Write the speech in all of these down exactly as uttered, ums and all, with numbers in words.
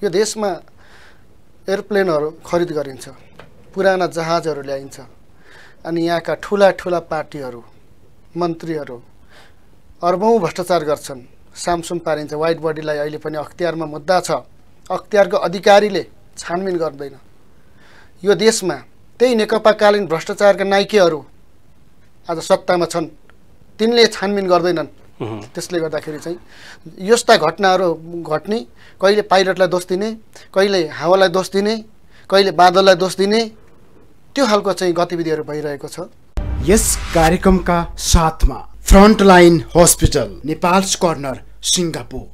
यो देशमा एयरप्लेनहरू खरिद गरिन्छ, पुराना जहाजहरू ल्याइन्छ, अनि यहाँका ठुला ठुला पार्टीहरू मन्त्रीहरू अर्बौं भ्रष्टाचार गर्छन्, सामसुम पारिन्छ। वाइट बडीलाई अहिले पनि अख्तियारमा मुद्दा छ, अख्तियारको अधिकारीले छानबिन गर्दैन। यो देशमा त्यही नेकपाकालीन भ्रष्टाचारका नाइकेहरू आज सत्तामा छन्, तिनले छानबिन गर्दैनन्। त्यसले गर्दाखेरि चाहिँ यस्ता घटनाहरू घट्ने, कहिले पाइलटलाई दोष दिने, कहिले हावालाई दोष दिने, कहिले बादललाई दोष दिने, त्यो खालको चाहिँ गतिविधिहरू भइरहेको छ। यस कार्यक्रमका साथमा frontline hospital, Nepal's corner, Singapore.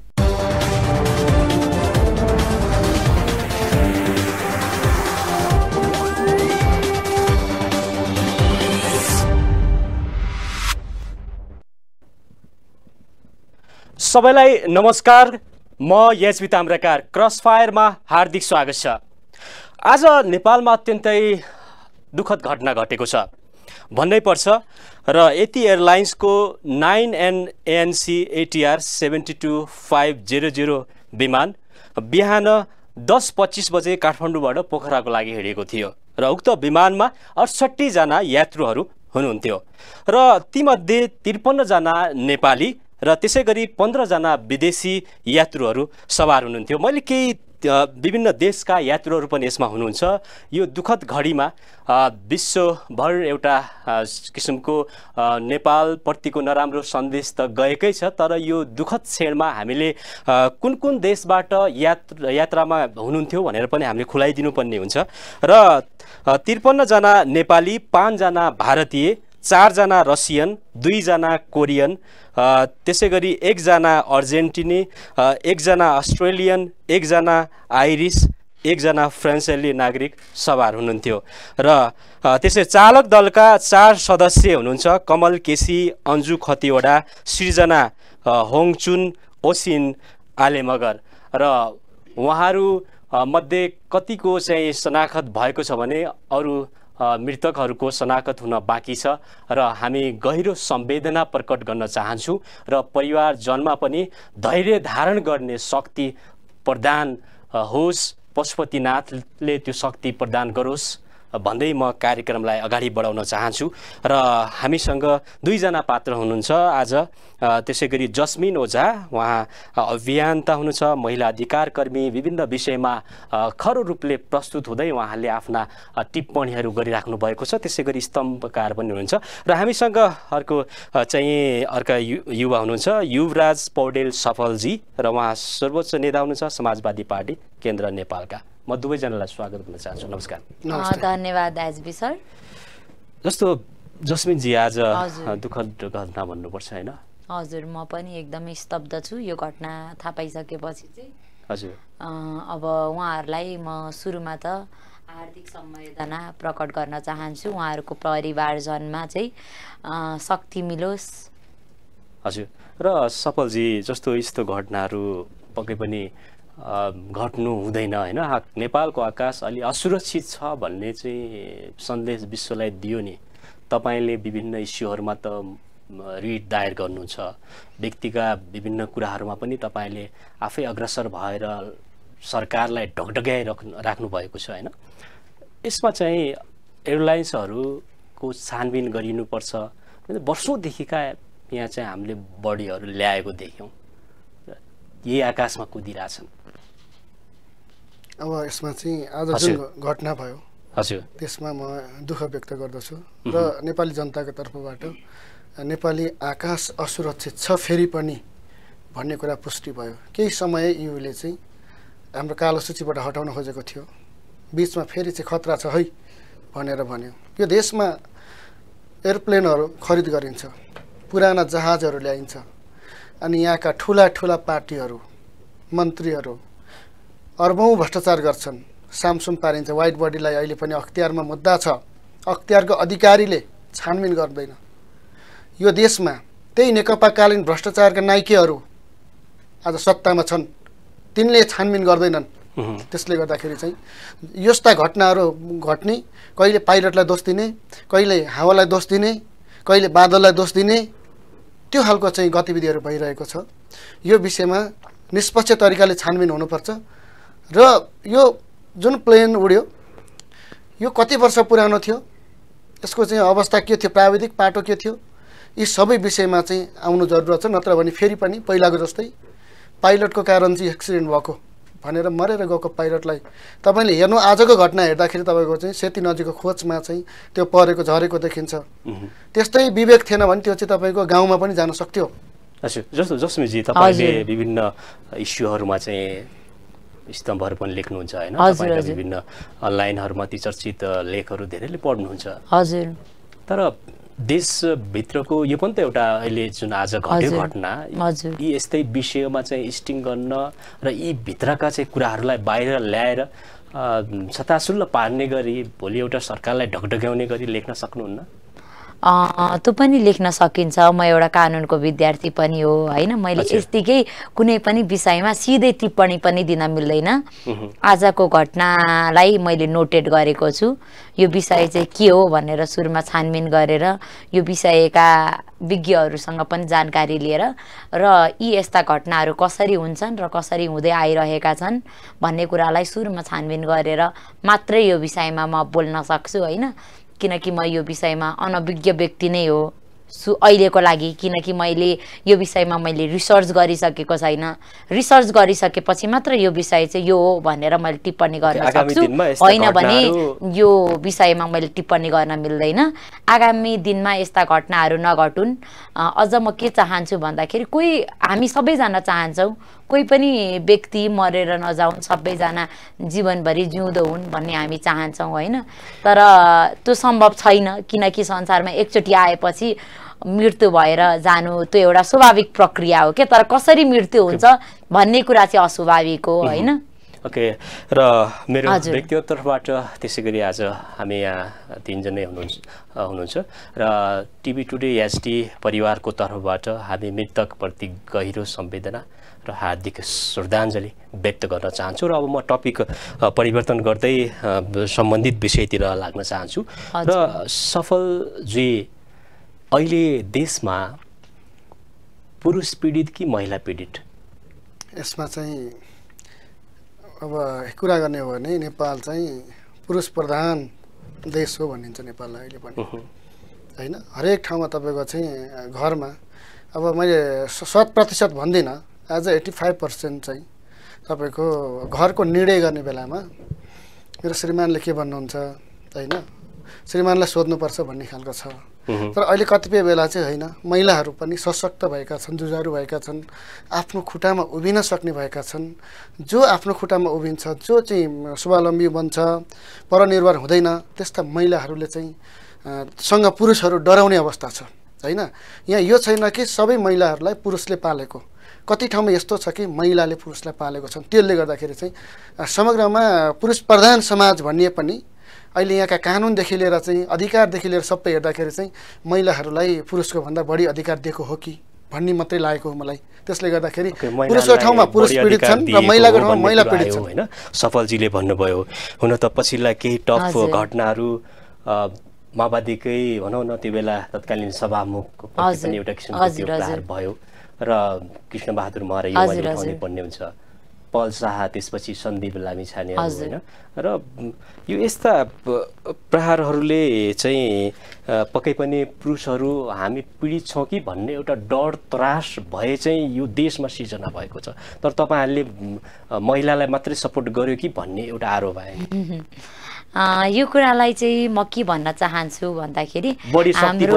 सबैलाई नमस्कार, म यति ताम्राकार क्रसफायरमा हार्दिक स्वागत छ। आज नेपालमा अत्यन्तै दुःखद घटना घटेको छ भन्नै पर्छ र यति एयरलाइन्सको nine N ANC ATR seventy two five zero zero विमान बिहान दस पच्चिस बजे काठमाडौँबाट पोखराको लागि हिँडेको थियो र उक्त विमानमा अठसट्ठी जना यात्रुहरू हुनुहुन्थ्यो र तीमध्ये त्रिपन्न जना नेपाली र त्यसै गरी पन्ध्र जना विदेशी यात्रुहरू सवार हुनुहुन्थ्यो। मैले केही विभिन्न देशका यात्रुहरू पनि यसमा हुनुहुन्छ। यो दुःखद घडीमा विश्वभर एउटा किसिमको नेपालप्रतिको नराम्रो सन्देश त गएकै छ, तर यो दुःखद क्षणमा हामीले कुन कुन देशबाट यात्रा यात्रामा हुनुहुन्थ्यो भनेर पनि हामीले खुलाइदिनु पर्ने हुन्छ। र त्रिपन्न जना नेपाली, पाँचजना भारतीय, चारजना रसियन, दुईजना कोरियन, त्यसै गरी एकजना अर्जेन्टिनी, एकजना अस्ट्रेलियन, एकजना आइरिस, एकजना फ्रान्सेली नागरिक सवार हुनुहुन्थ्यो र त्यसै चालक दलका चार सदस्य हुनुहुन्छ। कमल केसी, अन्जु खतिवडा, सृजना होङचुन, ओसिन आलेमगर र उहाँहरू मध्ये कतिको चाहिँ शनाखत भएको छ भने अरू मृतकहरूको शनाखत हुन बाँकी छ र हामी गहिरो संवेदना प्रकट गर्न चाहन्छौँ र परिवारजनमा पनि धैर्य धारण गर्ने शक्ति प्रदान होस्, पशुपतिनाथले त्यो शक्ति प्रदान गरोस् भन्दै म कार्यक्रमलाई अगाडि बढाउन चाहन्छु। र हामीसँग दुईजना पात्र हुनुहुन्छ आज। त्यसै गरी जस्मिन ओझा, उहाँ अभियन्ता हुनुहुन्छ, महिला अधिकार कर्मी, विभिन्न विषयमा खरो रूपले प्रस्तुत हुँदै उहाँले आफ्ना टिप्पणीहरू गरिराख्नु भएको छ। त्यसै गरी स्तम्भकार पनि हुनुहुन्छ र हामीसँग अर्को चाहिँ अर्का यु युवा हुनुहुन्छ, युवराज पौडेल सफलजी, र उहाँ सर्वोच्च नेता हुनुहुन्छ समाजवादी पार्टी केन्द्र नेपालका। म दुवैजनालाई स्वागत गर्न चाहन्छु। नमस्कार। धन्यवाद एसबी सर। जस्तो जस्मिनजी, आज दुःखद घटना भन्नुपर्छ होइन? हजुर, म पनि एकदमै स्तब्ध छु यो घटना थाहा पाइसकेपछि चाहिँ। हजुर, अब उहाँहरूलाई म सुरुमा त हार्दिक संवेदना प्रकट गर्न चाहन्छु। उहाँहरूको परिवारजनमा चाहिँ शक्ति मिलोस्। हजुर। र सफलजी, जस्तो यस्तो घटनाहरू पक्कै पनि घट्नु हुँदैन होइन? नेपालको आकाश अलि असुरक्षित छ भन्ने चाहिँ सन्देश विश्वलाई दियो नि। तपाईँले विभिन्न इस्युहरूमा त रिट दायर गर्नुहुन्छ, व्यक्तिका विभिन्न कुराहरूमा पनि तपाईँले आफै अग्रसर भएर सरकारलाई ढकढक्याइ राख्नु भएको छ होइन? यसमा चाहिँ एयरलाइन्सहरूको छानबिन गरिनुपर्छ, वर्षौँदेखिका यहाँ चाहिँ हामीले बडीहरू ल्याएको देख्यौँ, यही आकाशमा कुदिरहेछन्। अब यसमा चाहिँ आज जुन घटना भयो, हजुर, त्यसमा म दुःख व्यक्त गर्दछु र नेपाली जनताको तर्फबाट नेपाली आकाश असुरक्षित छ फेरि पनि भन्ने कुरा पुष्टि भयो। केही समय युले चाहिँ हाम्रो कालो सूचीबाट हटाउन खोजेको थियो, बिचमा फेरि चाहिँ खतरा छ है भनेर भन्यो। यो देशमा एयरप्लेनहरू खरिद गरिन्छ, पुराना जहाजहरू ल्याइन्छ, अनि यहाँका ठुला ठुला पार्टीहरू मन्त्रीहरू अर्बौं भ्रष्टाचार गर्छन्, सामसुम पारिन्छ। वाइट बडीलाई अहिले पनि अख्तियारमा मुद्दा छ, अख्तियारको अधिकारीले छानबिन गर्दैन। यो देशमा त्यही नेकपाकालीन भ्रष्टाचारका नाइकेहरू आज सत्तामा छन्, तिनले छानबिन गर्दैनन्। त्यसले गर्दाखेरि चाहिँ यस्ता घटनाहरू घट्ने, कहिले पाइलटलाई दोष दिने, कहिले हावालाई दोष दिने, कहिले बादललाई दोष दिने, त्यो खालको चाहिँ गतिविधिहरू भइरहेको छ। यो विषयमा निष्पक्ष तरिकाले छानबिन हुनुपर्छ र यो जुन प्लेन उड्यो यो कति वर्ष पुरानो थियो, यसको चाहिँ अवस्था के थियो, प्राविधिक पाटो के थियो, यी सबै विषयमा चाहिँ आउनु जरुरत छ। नत्र भने फेरि पनि पहिलाको जस्तै पाइलटको कारण चाहिँ एक्सिडेन्ट भएको भनेर मरेर गएको पाइलटलाई तपाईँले हेर्नु, आजको घटना हेर्दाखेरि तपाईँको चाहिँ सेती नदीको खोजमा चाहिँ त्यो परेको झरेको देखिन्छ। त्यस्तै विवेक थिएन भने त्यो चाहिँ तपाईँको गाउँमा पनि जान सक्थ्यो। हजुर, जस्तो जसमीजी तपाईँले विभिन्न इस्युहरूमा चाहिँ स्तम्भहरू पनि लेख्नुहुन्छ होइन, तपाईँले विभिन्न अनलाइनहरूमा ती चर्चित लेखहरू धेरैले पढ्नुहुन्छ। हजुर, तर देशभित्रको यो पनि त एउटा अहिले जुन आज घट्यो घटना, यी यस्तै विषयमा चाहिँ स्टिङ गर्न र यी भित्रका चाहिँ कुराहरूलाई बाहिर ल्याएर छतासुल्ल पार्ने गरी भोलि एउटा सरकारलाई ढकढक्याउने गरी लेख्न सक्नुहुन्न? त्यो पनि लेख्न सकिन्छ। म एउटा कानुनको विद्यार्थी पनि हो होइन, मैले यस्तिकै कुनै पनि विषयमा सिधै टिप्पणी पनि दिन मिल्दैन। आजको घटनालाई मैले नोटेड गरेको छु, यो विषय चाहिँ के हो भनेर सुरुमा छानबिन गरेर यो विषयका विज्ञहरूसँग पनि जानकारी लिएर र यी यस्ता घटनाहरू कसरी हुन्छन् र कसरी हुँदै आइरहेका छन् भन्ने कुरालाई सुरुमा छानबिन गरेर मात्रै यो विषयमा म बोल्न सक्छु होइन। किनकि म यो विषयमा अनभिज्ञ व्यक्ति नै हो सु अहिलेको लागि, किनकि मैले यो विषयमा मैले रिसर्च गरिसकेको छैन। रिसर्च गरिसकेपछि मात्र यो विषय चाहिँ यो हो भनेर मैले टिप्पणी गर्न सक्छु, होइन भने यो विषयमा मैले टिप्पणी गर्न मिल्दैन। आगामी दिनमा यस्ता घटनाहरू नघटुन्। अझ म के चाहन्छु भन्दाखेरि कोही हामी सबैजना चाहन्छौँ कोही पनि व्यक्ति मरेर नजाउन्, सबैजना जीवनभरि जिउँदो हुन् भन्ने हामी चाहन्छौँ होइन। तर त्यो सम्भव छैन, किनकि संसारमा एकचोटि आएपछि मृत्यु भएर जानु त्यो एउटा स्वाभाविक प्रक्रिया हो के, तर कसरी मृत्यु हुन्छ भन्ने कुरा चाहिँ अस्वाभाविक हो होइन। ओके, र मेरो व्यक्तिगत तर्फबाट त्यसै गरी आज हामी यहाँ तिनजनै हुनुहुन्छ हुनुहुन्छ र टिभी टुडे एचडी परिवारको तर्फबाट हामी मृतकप्रति गहिरो संवेदना र हार्दिक श्रद्धाञ्जली व्यक्त गर्न चाहन्छु। र अब म टपिक परिवर्तन गर्दै सम्बन्धित विषयतिर लाग्न चाहन्छु। र सफलजी, अहिले देशमा पुरुष पीडित कि महिला पीडित? यसमा चाहिँ अब कुरा गर्ने हो भने नेपाल चाहिँ पुरुष प्रधान देश हो भनिन्छ नेपाललाई अहिले पनि होइन। हरेक ठाउँमा तपाईँको चाहिँ घरमा, अब मैले शत प्रतिशत भन्दिनँ, आज एट्टी फाइभ पर्सेन्ट चाहिँ तपाईँको घरको निर्णय गर्ने बेलामा मेरो श्रीमानले के भन्नुहुन्छ होइन, श्रीमानलाई सोध्नुपर्छ भन्ने खालको छ। तर अहिले कतिपय बेला चाहिँ होइन, महिलाहरू पनि सशक्त भएका छन्, जुझारु भएका छन्, आफ्नो खुट्टामा उभिन सक्ने भएका छन्। जो आफ्नो खुट्टामा उभिन्छ, जो चाहिँ स्वावलम्बी बन्छ, परनिर्भर हुँदैन, त्यस्ता महिलाहरूले चाहिँ सँग पुरुषहरू डराउने अवस्था छ होइन। यहाँ यो छैन कि सबै महिलाहरूलाई पुरुषले पालेको, कति ठाउँमा यस्तो छ कि महिलाले पुरुषलाई पालेको छन्। त्यसले गर्दाखेरि चाहिँ समग्रमा पुरुष प्रधान समाज भन्ने पनि अहिले यहाँका कानुनदेखि लिएर चाहिँ अधिकारदेखि लिएर सबै हेर्दाखेरि चाहिँ महिलाहरूलाई पुरुषको भन्दा बढी अधिकार दिएको हो कि भन्ने मात्रै लागेको हो मलाई। त्यसले गर्दाखेरि पुरुषको ठाउँमा पुरुष पीडित छन् र महिलाको ठाउँमा महिला पीडित छन् होइन। सफलजीले भन्नुभयो, हुन त पछिल्ला केही टफ घटनाहरू माओवादीकै भनौँ न त्यो बेला तत्कालीन सभामुखको पनि एउटा किसिमको त्यो प्रहार भयो र कृष्णबहादुर महरा योले उठाउनै पर्ने हुन्छ, पल शाह, त्यसपछि सन्दीप लामिछाने होइन। र यो यस्ता प्रहारहरूले चाहिँ पक्कै पनि पुरुषहरू हामी पीडित छौँ कि भन्ने एउटा डर त्रास भए चाहिँ यो देशमा सिर्जना भएको छ। तर तपाईँहरूले महिलालाई मात्रै सपोर्ट गर्यो कि भन्ने एउटा आरोप आयो। यो कुरालाई चाहिँ म के भन्न चाहन्छु भन्दाखेरि हाम्रो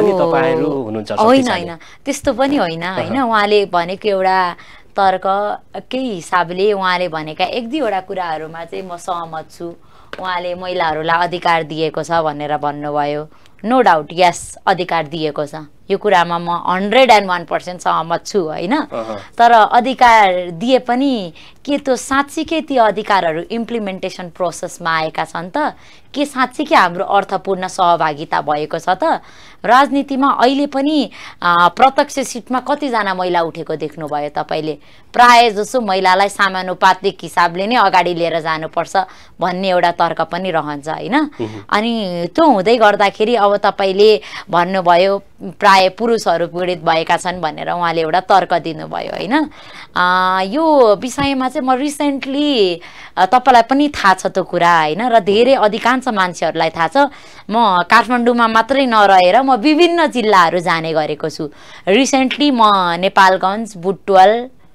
होइन होइन त्यस्तो पनि होइन होइन। उहाँले भनेको एउटा तर्क केही हिसाबले उहाँले भनेका एक दुईवटा कुराहरूमा चाहिँ म सहमत छु। उहाँले महिलाहरूलाई अधिकार दिएको छ भनेर भन्नुभयो, नो डाउट यस अधिकार दिएको छ, यो कुरामा म हन्ड्रेड एन्ड वान पर्सेन्ट सहमत छु होइन। तर अधिकार दिए पनि के त्यो साँच्चीकै ती अधिकारहरू इम्प्लिमेन्टेसन प्रोसेसमा आएका छन् त, के साँच्चीकै हाम्रो अर्थपूर्ण सहभागिता भएको छ त? राजनीतिमा अहिले पनि प्रत्यक्ष सिटमा कतिजना महिला उठेको देख्नुभयो तपाईँले? प्राय जसो महिलालाई समानुपातिक हिसाबले नै अगाडि लिएर जानुपर्छ भन्ने एउटा तर्क पनि रहन्छ होइन। अनि त्यो हुँदै गर्दाखेरि अब तपाईँले भन्नुभयो प्राय बाहे पुरुषहरू पीडित भएका छन् भनेर उहाँले एउटा तर्क दिनुभयो होइन। यो विषयमा चाहिँ म रिसेन्टली तपाईँलाई पनि थाहा छ त्यो कुरा होइन, र धेरै अधिकांश मान्छेहरूलाई थाहा छ। म काठमाडौँमा मात्रै नरहेर म विभिन्न जिल्लाहरू जाने गरेको छु। रिसेन्टली म नेपालगञ्ज, बुटवल,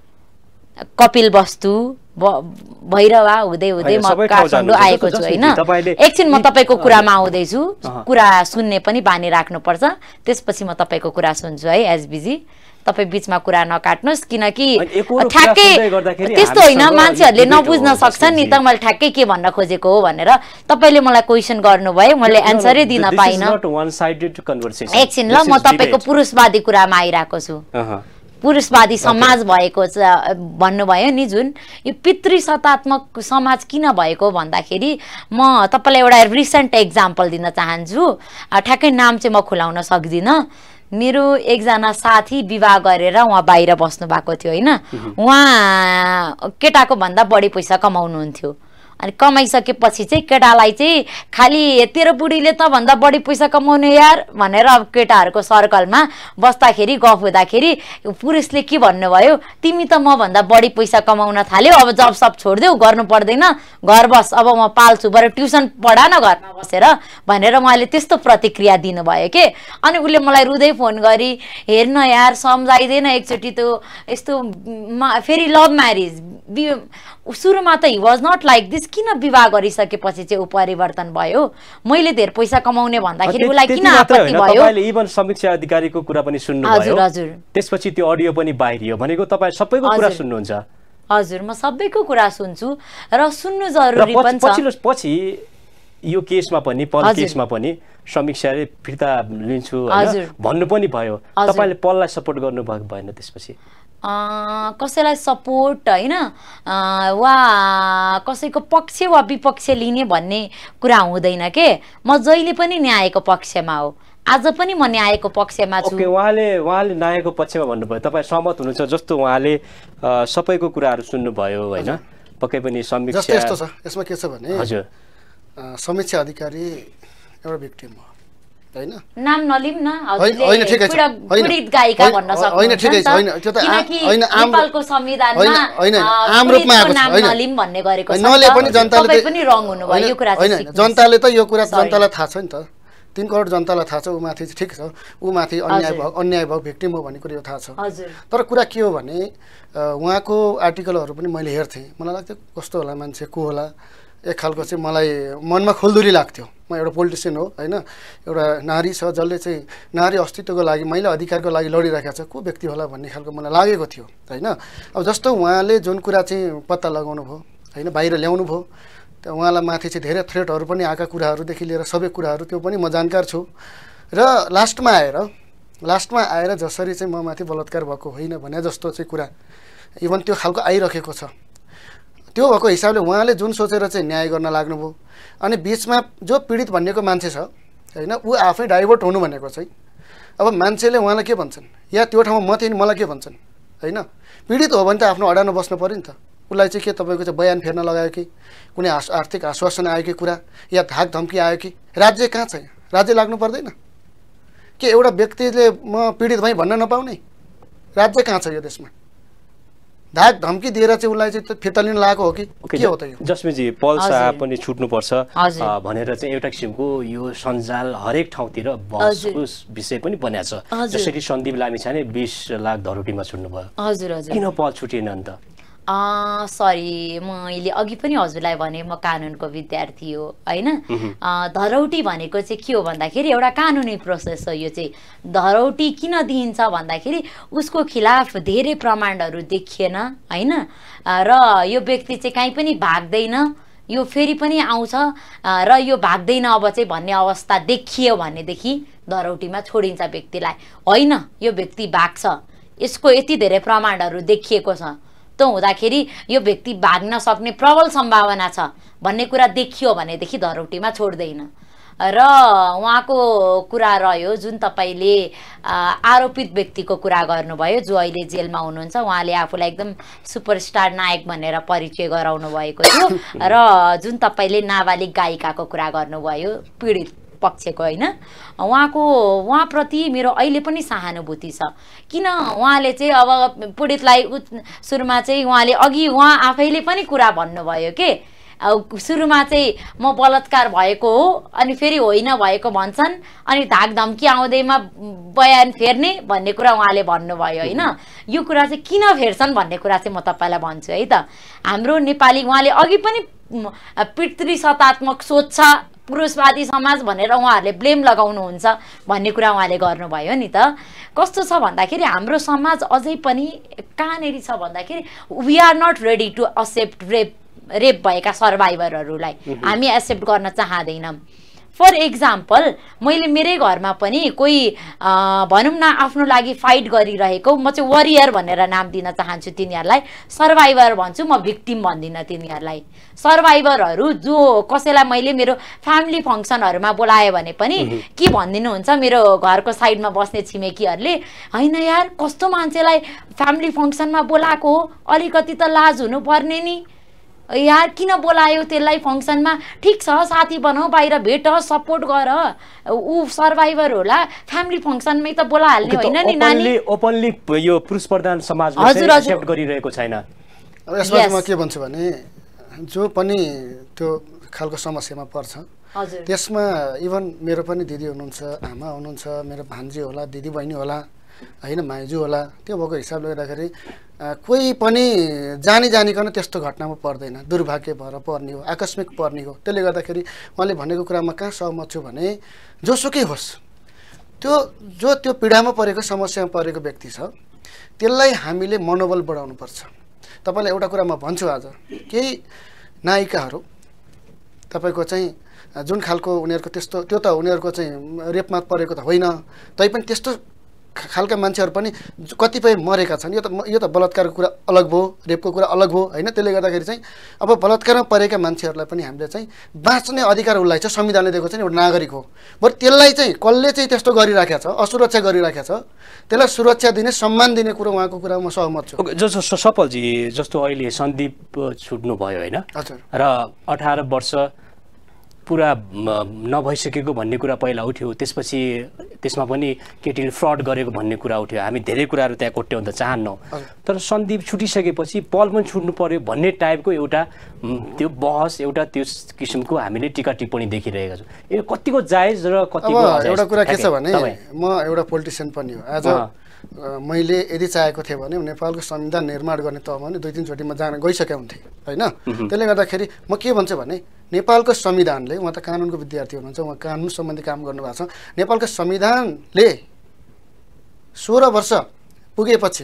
कपिलवस्तु, भैरवा हुँदै हुँदै म काठमाडौँ आएको छु होइन। एकछिन म तपाईँको कुरामा आउँदैछु, कुरा सुन्ने पनि बानी राख्नुपर्छ, त्यसपछि म तपाईँको कुरा सुन्छु है एसबीजी। तपाईँ बिचमा कुरा नकाट्नुहोस्, किनकि ठ्याक्कै त्यस्तो होइन, मान्छेहरूले नबुझ्न सक्छन् नि त मैले ठ्याक्कै के भन्न खोजेको हो भनेर। तपाईँले मलाई क्वेसन गर्नुभयो, मैले एन्सरै दिन पाइनँ। एकछिन ल, म तपाईँको पुरुषवादी कुरामा आइरहेको छु। पुरुषवादी समाज भएको छ भन्नुभयो नि, जुन यो पितृसत्तात्मक समाज किन भएको भन्दाखेरि म तपाईँलाई एउटा रिसेन्ट एक्जाम्पल दिन चाहन्छु। ठ्याक्कै नाम चाहिँ म खुलाउन सक्दिनँ। मेरो एकजना साथी विवाह गरेर उहाँ बाहिर बस्नु भएको थियो होइन। उहाँ केटाको भन्दा बढी पैसा कमाउनुहुन्थ्यो। अनि कमाइसकेपछि चाहिँ केटालाई चाहिँ खालि तेरो बुढीले त भन्दा बढी पैसा कमाउने यार भनेर अब केटाहरूको सर्कलमा बस्दाखेरि गफ हुँदाखेरि पुरुषले के भन्नुभयो, तिमी त म भन्दा बढी पैसा कमाउन थाल्यौ, अब जब सब छोडिदेऊ, गर्नु पर्दैन, घर बस, अब म पाल्छु, बरु ट्युसन पढा न घरमा बसेर भनेर उहाँले त्यस्तो प्रतिक्रिया दिनुभयो के। अनि उसले मलाई रुँदै फोन गरी, हेर्न यार सम्झाइदिएन एकचोटि त्यो यस्तो फेरि लभ म्यारिज, सुरुमा त he was not like this, किन विवाह गरिसकेपछि चाहिँ ऊ परिवर्तन भयो, मैले धेरै पैसा कमाउने भन्दाखेरि उसलाई किन आपत्ति भयो। तपाईले इभन समीक्षा अधिकारीको कुरा पनि सुन्नुभयो। हजुर हजुर। त्यसपछि त्यो अडियो पनि बाहिरियो भनेको तपाईँ सबैको कुरा सुन्नुहुन्छ। हजुर, म सबैको कुरा सुन्छु र सुन्नु जरुरी पनि छ। पछि यो केसमा पनि पल केसमा पनि समीक्षाले फिर्ता लिन्छु हैन भन्नु पनि भयो, तपाईले पललाई सपोर्ट गर्नु भएको भएन त्यसपछि? कसैलाई सपोर्ट होइन वा कसैको पक्ष वा विपक्ष लिने भन्ने कुरा हुँदैन के। म जहिले पनि न्यायको पक्षमा हो, आज पनि म न्यायको पक्षमा छु। ओके, उहाँले उहाँले न्यायको पक्षमा भन्नुभयो, तपाईँ सहमत हुनुहुन्छ? जस्तो उहाँले सबैको कुराहरू सुन्नुभयो होइन, पक्कै पनि समीक्षा जस्तो यस्तो छ। यसमा के छ भने हजुर समीक्षा अधिकारी एउटा भिक्टिम हो हैन, नाम नलिम न हजुरले, हैन ठिकै छ, पीडित गायिका भन्न सक्नुहुन्छ, हैन ठिकै छ, हैन त्यो त हैन नेपालको संविधानमा हैन आम रूपमा आएको छ, हैन नलिम भन्ने गरेको छ, नले पनि जनताले तपाई पनि रङ हुनुभयो यो कुरा चाहिँ। हैन जनताले त यो कुरा जनतालाई थाहा छ नि त, तीन करोड जनतालाई थाहा छ ऊ माथि ठिक छ, ऊ माथि अन्याय भयो अन्याय भयो भिक्टिम हो भन्ने कुरा यो थाहा छ। तर कुरा के हो भने उहाँको आर्टिकलहरू पनि मैले हेर्थेँ, मलाई लाग्थ्यो कस्तो होला मान्छे को होला, एक खालको चाहिँ मलाई मनमा खुल्दुली लाग्थ्यो। म एउटा पोलिटिसियन हो होइन, एउटा नारी छ जसले चाहिँ नारी अस्तित्वको लागि महिला अधिकारको लागि लडिरहेको छ, को व्यक्ति होला भन्ने खालको मलाई लागेको थियो होइन। अब जस्तो उहाँले जुन कुरा चाहिँ पत्ता लगाउनु भयो होइन, बाहिर ल्याउनु भयो, त्यो उहाँलाई माथि चाहिँ धेरै थ्रेटहरू पनि आएका कुराहरूदेखि लिएर सबै कुराहरू त्यो पनि म जानकार छु। र लास्टमा आएर लास्टमा आएर जसरी चाहिँ म माथि बलात्कार भएको होइन भने जस्तो चाहिँ कुरा इभन त्यो खालको आइरहेको छ, त्यो भएको हिसाबले उहाँले जुन सोचेर चाहिँ न्याय गर्न लाग्नुभयो। अनि बिचमा जो पीडित भन्नेको मान्छे छ होइन, ऊ आफै डाइभर्ट हुनु भनेको चाहिँ अब मान्छेले उहाँलाई के भन्छन्, या त्यो ठाउँमा म थिएँ मलाई के भन्छन् होइन। पीडित हो भने त आफ्नो अडानो बस्नु पऱ्यो नि त। उसलाई चाहिँ के तपाईँको चाहिँ बयान फेर्न लगायो कि कुनै आर्थिक आश्वासन आयो कि कुरा, या धाक धम्की आयो कि, राज्य कहाँ छ? राज्य लाग्नु पर्दैन के? एउटा व्यक्तिले म पीडित भएँ भन्न नपाउने? राज्य कहाँ छ यो देशमा? धाक धम्की दिएर चाहिँ उसलाई चाहिँ फिर्ता लिन लागेको हो कि के हो त यो? जसमेजी पल शाह पनि छुट्नुपर्छ भनेर चाहिँ एउटा किसिमको यो सञ्जाल हरेक ठाउँतिर बहसको विषय पनि बन्याछ। जसरी सन्दीप लामिछाने बीस लाख धरोटीमा छुट्नुभयो, हजुर हजुर, किन पल छुटेन अन्त? सरी, मैले अघि पनि हजुरलाई भने म कानुनको विद्यार्थी हो होइन। धरौटी भनेको चाहिँ के हो भन्दाखेरि एउटा कानुनी प्रोसेस हो। यो चाहिँ धरौटी किन दिइन्छ भन्दाखेरि उसको खिलाफ धेरै प्रमाणहरू देखिएन होइन, र यो व्यक्ति चाहिँ कहीँ पनि भाग्दैन, यो फेरि पनि आउँछ र यो भाग्दैन अब चाहिँ भन्ने अवस्था देखियो भनेदेखि धरौटीमा छोडिन्छ व्यक्तिलाई। होइन यो व्यक्ति भाग्छ, यसको यति धेरै प्रमाणहरू देखिएको छ, त हुँदाखेरि यो व्यक्ति भाग्न सक्ने प्रबल सम्भावना छ भन्ने कुरा देखियो भनेदेखि धरौटीमा छोड्दैन। र उहाँको कुरा रह्यो जुन तपाईले आरोपित व्यक्तिको कुरा गर्नुभयो जो अहिले जेलमा हुनुहुन्छ, उहाँले आफूलाई एकदम सुपरस्टार नायक भनेर परिचय गराउनु भएको थियो, र जुन तपाईले नाबालिग गायिकाको कुरा गर्नुभयो पीडित पक्षको होइन उहाँको उहाँप्रति मेरो अहिले पनि सहानुभूति छ किन उहाँले चाहिँ अब पीडितलाई सुरुमा चाहिँ उहाँले अघि उहाँ आफैले पनि कुरा भन्नुभयो के सुरुमा चाहिँ म बलात्कार भएको हो अनि फेरि होइन भएको भन्छन् अनि धाकधम्की आउँदैमा बयान फेर्ने भन्ने कुरा उहाँले भन्नुभयो होइन यो कुरा चाहिँ किन फेर्छन् भन्ने कुरा चाहिँ म तपाईँलाई भन्छु है त हाम्रो नेपाली उहाँले अघि पनि पितृसत्तात्मक सोच छ पुरुषवादी समाज भनेर उहाँहरूले ब्लेम लगाउनुहुन्छ भन्ने कुरा उहाँले गर्नुभयो नि त कस्तो छ भन्दाखेरि हाम्रो समाज अझै पनि कहाँनेरि छ भन्दाखेरि we are not ready to accept rape rape भएका सर्भाइभरहरूलाई हामी एक्सेप्ट गर्न चाहँदैनौँ फर एक्जाम्पल मैले मेरै घरमा पनि कोही भनौँ न आफ्नो लागि फाइट गरिरहेको म चाहिँ वरियर भनेर नाम दिन चाहन्छु तिनीहरूलाई सर्भाइभर भन्छु म भिक्टिम भन्दिनँ तिनीहरूलाई सर्भाइभरहरू जो कसैलाई मैले मेरो फ्यामिली फङ्सनहरूमा बोलाएँ भने पनि के भनिदिनुहुन्छ मेरो घरको साइडमा बस्ने छिमेकीहरूले होइन यार कस्तो मान्छेलाई फ्यामिली फङ्सनमा बोलाएको हो अलिकति त लाज हुनुपर्ने नि यार किन बोलायो त्यसलाई फङ्सनमा ठिक छ साथी बनाऊ बाहिर भेट सपोर्ट गर ऊ सर्भाइभर होला फ्यामिली फङ्सनमै त बोलाहाल्ने होइन नि नानी ओपनली यो पुरुष प्रधान समाजमा चाहिँ एक्सेप्ट गरिरहेको छैन अब यसमा म के भन्छु भने जो पनि त्यो खालको समस्यामा पर्छ त्यसमा इभन मेरो पनि दिदी हुनुहुन्छ आमा हुनुहुन्छ मेरो भान्जी होला दिदी बहिनी होला होइन माइजू होला त्यो भएको हिसाबले गर्दाखेरि कोही पनि जानी जानिकन त्यस्तो घटनामा पर्दैन दुर्भाग्य भएर पर्ने हो आकस्मिक पर्ने हो त्यसले गर्दाखेरि उहाँले भनेको कुरामा कहाँ सहमत छु भने जोसुकै होस् त्यो जो त्यो पीडामा परेको समस्यामा परेको व्यक्ति छ त्यसलाई हामीले मनोबल बढाउनुपर्छ तपाईँलाई एउटा कुरा म भन्छु आज केही नायिकाहरू तपाईँको चाहिँ जुन खालको उनीहरूको त्यस्तो त्यो त उनीहरूको चाहिँ रेपमा परेको त होइन तैपनि त्यस्तो खालका मान्छेहरू पनि कतिपय मरेका छन् यो त यो त बलात्कारको कुरा अलग भयो रेपको कुरा अलग भयो होइन त्यसले गर्दाखेरि चाहिँ अब बलात्कारमा परेका मान्छेहरूलाई पनि हामीले चाहिँ बाँच्ने अधिकार उसलाई चाहिँ संविधानले दिएको चाहिँ एउटा नागरिक हो बरु त्यसलाई चाहिँ कसले चाहिँ त्यस्तो गरिराखेको छ असुरक्षा गरिराखेको छ त्यसलाई सुरक्षा दिने सम्मान दिने कुरो उहाँको कुरा म सहमत छु जस्तो सफलजी जस्तो अहिले सन्दीप छुट्नु भयो होइन र अठार वर्ष पुरा नभइसकेको भन्ने कुरा पहिला उठ्यो त्यसपछि त्यसमा पनि केटीले फ्रड गरेको भन्ने कुरा उठ्यो हामी धेरै कुराहरू त्यहाँ कोट्याउन त चाहन्नौँ तर सन्दीप छुटिसकेपछि पल पनि छुट्नु पर्यो भन्ने टाइपको एउटा त्यो बहस एउटा त्यो किसिमको हामीले टिका टिप्पणी देखिरहेका छौँ यो कतिको जायज र कतिको एउटा कुरा के छ भने म एउटा पोलिटिसियन पनि हो आज मैले यदि चाहेको थिएँ भने नेपालको संविधान निर्माण गर्ने त भने दुई तिनचोटि म जान गइसकेँ हुन्थेँ होइन त्यसले गर्दाखेरि म के भन्छु भने नेपालको संविधानले उहाँ त कानुनको विद्यार्थी हुनुहुन्छ उहाँ कानुन सम्बन्धी काम गर्नुभएको छ नेपालको संविधानले सोह्र वर्ष पुगेपछि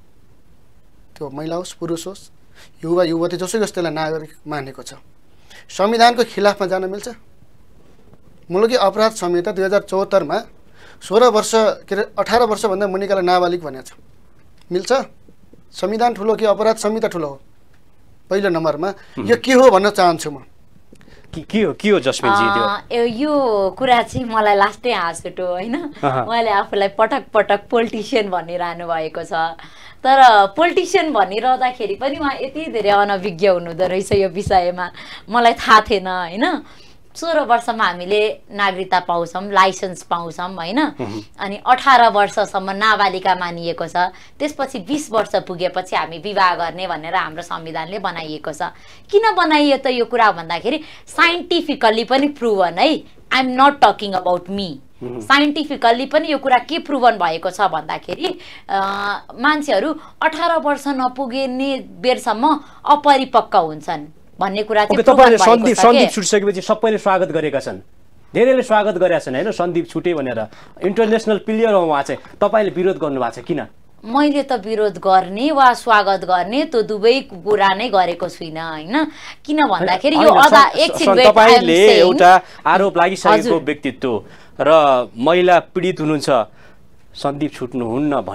त्यो महिला होस् पुरुष होस् युवा युवती जसै होस् त्यसलाई नागरिक मानेको छ संविधानको खिलाफमा जान मिल्छ मुलुकी अपराध संहिता दुई हजार चौहत्तरमा सोह्र वर्ष के अरे अठार वर्षभन्दा मुनिकालाई नाबालिग भनेको छ मिल्छ संविधान ठुलो कि अपराध संहिता ठुलो हो पहिलो नम्बरमा यो के हो भन्न चाहन्छु म के हो के हो जस्मिनजी यो कुरा चाहिँ मलाई लास्टै हाँस उठ्यो होइन उहाँले आफूलाई पटक पटक पोलिटिसियन भनिरहनु भएको छ तर पोलिटिसियन भनिरहँदाखेरि पनि उहाँ यति धेरै अनभिज्ञ हुनुहुँदो रहेछ यो विषयमा मलाई थाहा थिएन होइन सोह्र वर्षमा हामीले नागरिकता पाउँछौँ लाइसेन्स पाउँछौँ होइन अनि अठार वर्षसम्म नाबालिका मानिएको छ त्यसपछि बिस वर्ष पुगेपछि हामी विवाह गर्ने भनेर हाम्रो संविधानले बनाइएको छ किन बनाइयो त यो कुरा भन्दाखेरि साइन्टिफिकल्ली पनि प्रुभन है I am not talking about me scientifically पनि यो कुरा के प्रुभन भएको छ भन्दाखेरि मान्छेहरू अठार वर्ष नपुग्ने बेरसम्म अपरिपक्व हुन्छन् भन्ने कुरा चाहिँ तपाईले सन्दीप सन्दीप छुटिसकेपछि सबैले स्वागत गरेका छन् धेरैले स्वागत गरेका छन् हैन सन्दीप छुटे भनेर इन्टरनेसनल प्लेयर हो उहाँ चाहिँ तपाईले विरोध गर्नु भएको छ किन मैले त विरोध गर्ने वा स्वागत गर्ने त्यो दुवै कुरा नै गरेको छुइनँ हैन किन भन्दाखेरि यो अदा एकछिन वेट तपाईले एउटा आरोप लागिसकेको व्यक्तित्व र महिला पीडित हुनुहुन्छ सन्दीप छुट्नुहुन्न भन्ने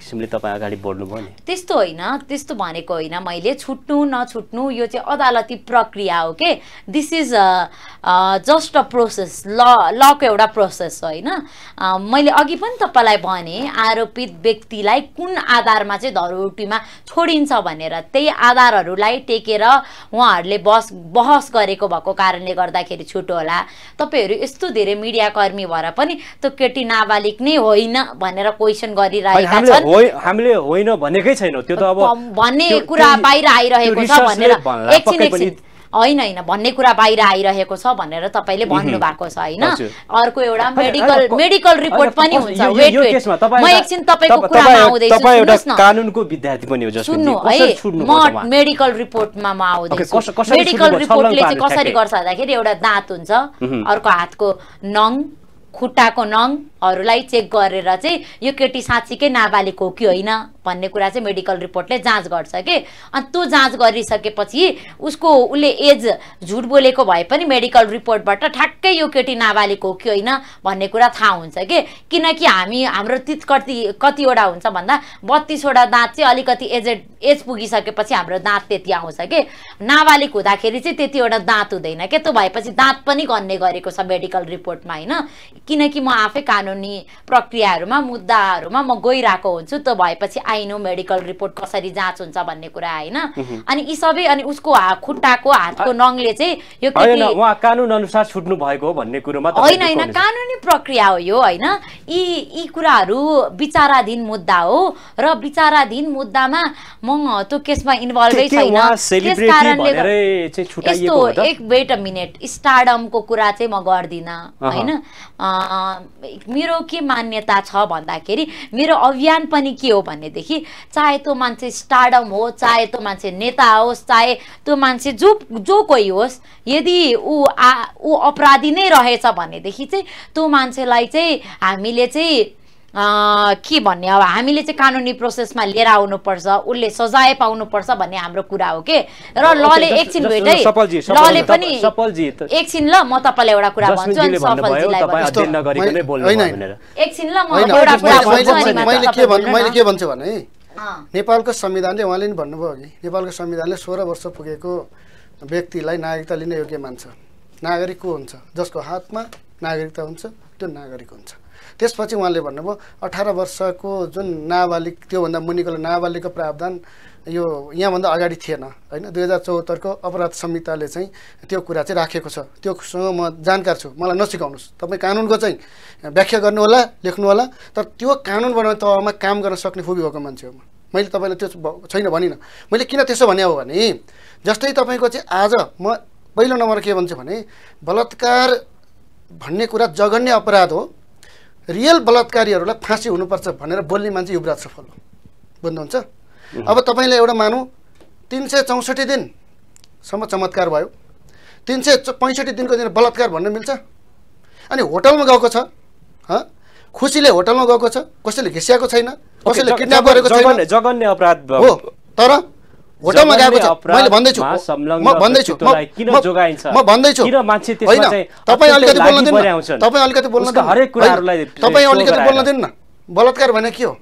किसिमले तपाईँ अगाडि बढ्नुभयो नि? त्यस्तो होइन, त्यस्तो भनेको होइन मैले। छुट्नु नछुट्नु यो चाहिँ अदालती प्रक्रिया हो के। This is just a process, law लको एउटा प्रोसेस हो होइन। मैले अघि पनि तपाईँलाई भने आरोपित व्यक्तिलाई कुन आधारमा चाहिँ धरोटीमा छोडिन्छ भनेर, त्यही आधारहरूलाई टेकेर उहाँहरूले बस बहस गरेको भएको कारणले गर्दाखेरि छुटो होला। तपाईँहरू यस्तो धेरै मिडियाकर्मी भएर पनि त्यो केटी नाबालिग नै होइन भनेर क्वेसन गरिरहेका छन्। हामीले होइन भनेकै छैन, त्यो त अब भन्ने कुरा बाहिर आइरहेको छ भनेर एकछिन एकछिन होइन होइन भन्ने कुरा बाहिर आइरहेको छ भनेर तपाईँले भन्नु भएको छ होइन। अर्को एउटा मेडिकल मेडिकल रिपोर्ट पनि हुन्छ। वेट वेट म एकछिन तपाईँको कुरामा आउँदैछु, सुन्नुहोस् न। कानुनको विद्यार्थी पनि हो जसले सुन्नु है, म मेडिकल रिपोर्टमा म आउँदैछु। मेडिकल रिपोर्टले चाहिँ कसरी गर्छ भन्दाखेरि एउटा दाँत हुन्छ, अर्को हातको नङ, खुट्टाको नङहरूलाई चेक गरेर चाहिँ यो केटी साँच्चीकै नाबालिग हो कि होइन भन्ने कुरा चाहिँ मेडिकल रिपोर्टले जाँच गर्छ के। अनि त्यो जाँच गरिसकेपछि उसको उसले एज झुट बोलेको भए पनि मेडिकल रिपोर्टबाट ठ्याक्कै यो केटी नाबालिग हो कि होइन भन्ने कुरा थाहा हुन्छ के। किनकि हामी हाम्रो तित कति कतिवटा हुन्छ भन्दा बत्तिसवटा दाँत चाहिँ अलिकति एजेड एज पुगिसकेपछि हाम्रो दाँत त्यति आउँछ के। नाबालिग हुँदाखेरि चाहिँ त्यतिवटा दाँत हुँदैन के। त्यो भएपछि दाँत पनि गन्ने गरेको छ मेडिकल रिपोर्टमा होइन। किनकि म आफै कानुनी प्रक्रियाहरूमा मुद्दाहरूमा म गइरहेको हुन्छु, त्यो भएपछि आई नो मेडिकल रिपोर्ट कसरी जाँच हुन्छ भन्ने कुरा होइन। अनि यी सबै अनि उसको खुट्टाको हातको नङले चाहिँ यो होइन उहाँ कानुन अनुसार छुट्नु भएको हो भन्ने कुरोमा होइन होइन कानुनी प्रक्रिया हो यो होइन। यी यी कुराहरू विचाराधीन मुद्दा हो र विचाराधीन मुद्दामा म त्यो केसमा इन्भल्भै छैन। त्यस कारणले यस्तो एक वेट अ मिनट स्टारडमको कुरा चाहिँ म गर्दिनँ होइन। मेरो के मान्यता छ भन्दाखेरि मेरो अभियान पनि के हो भनेदेखि चाहे त्यो मान्छे स्टारडम हो, चाहे त्यो मान्छे नेता होस्, चाहे त्यो मान्छे जो जो कोही होस्, यदि ऊ आ ऊ अपराधी नै रहेछ भनेदेखि चाहिँ त्यो मान्छेलाई चाहिँ हामीले चाहिँ के भन्ने अब हामीले चाहिँ कानुनी प्रोसेसमा लिएर आउनुपर्छ, उसले सजाय पाउनुपर्छ भन्ने हाम्रो कुरा हो के। र लले एकछिन भेट है, लले पनि एकछिन ल म तपाईँलाई एउटा कुरा भन्छु अनि सफलजीलाई एकछिन ल म एउटा कुरा भन्छु अनि मैले के भन्छु मैले के भन्छु भने नेपालको संविधानले उहाँले नि भन्नुभयो कि नेपालको संविधानले सोह्र वर्ष पुगेको व्यक्तिलाई नागरिकता लिने योग्य मान्छ। नागरिक को हुन्छ? जसको हातमा नागरिकता हुन्छ त्यो नागरिक हुन्छ। त्यसपछि उहाँले भन्नुभयो अठार वर्षको जुन नाबालिग त्योभन्दा मुनिको नाबालिगको प्रावधान यो यहाँभन्दा अगाडि थिएन होइन। दुई हजार चौहत्तरको अपराध संहिताले चाहिँ त्यो कुरा चाहिँ राखेको छ। त्योसँग म जानकार छु, मलाई नसिकाउनुहोस्। तपाईँ कानुनको चाहिँ व्याख्या गर्नु होला, लेख्नु होला, तर त्यो कानुन बनाउने तहमा काम गर्न सक्ने खुबी भएको मान्छे हो। मैले तपाईँलाई त्यो छैन भनिनँ। मैले किन त्यसो भने हो भने जस्तै तपाईँको चाहिँ आज म पहिलो नम्बर के भन्छु भने बलात्कार भन्ने कुरा जघन्य अपराध हो, रियल बलात्कारीहरूलाई फाँसी हुनुपर्छ भनेर बोल्ने मान्छे युवराज सफल हो। बुझ्नुहुन्छ? अब तपाईँले एउटा मानौँ तिन सय चौसठी दिनसम्म चमत्कार भयो, तिन सय पैँसठी दिनको दिन बलात्कार भन्न मिल्छ? अनि होटलमा गएको छ, खुसीले होटलमा गएको छ, कसैले घिस्याएको छैन, कसैले किडन्याप गरेको छैन, जघन्य अपराध हो। तर होटलमा गएको छ। मैले भन्दैछु म भन्दैछु म भन्दैछु होइन तपाईँ अलिकति बोल्न दिनु, तपाईँ अलिकति बोल्न दिनु, तपाईँ अलिकति बोल्न दिनु न। बलात्कार भने के हो?